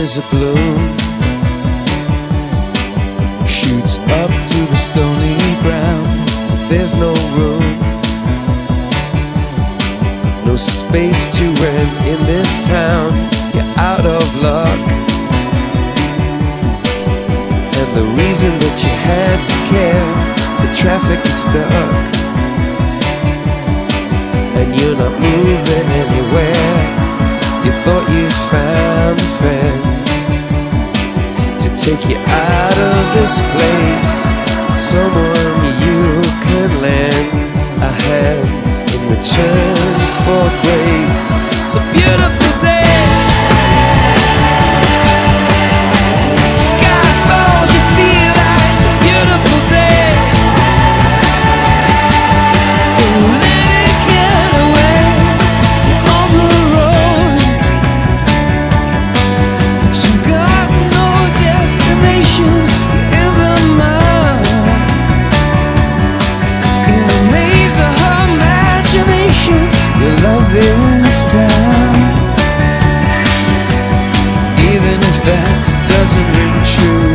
is a bloom, shoots up through the stony ground. There's no room, no space to rent in this town. You're out of luck, and the reason that you had to care, the traffic is stuck, and you're not moving anywhere. You thought you found a friend to take you out of this place, someone you could lend a hand in return for grace. It's a beautiful day, sky falls, you feel like it's a beautiful day to let it get away on the road, but you got no destination. You're in the mud, in the maze of her imagination. Your love is down, even if that doesn't ring true.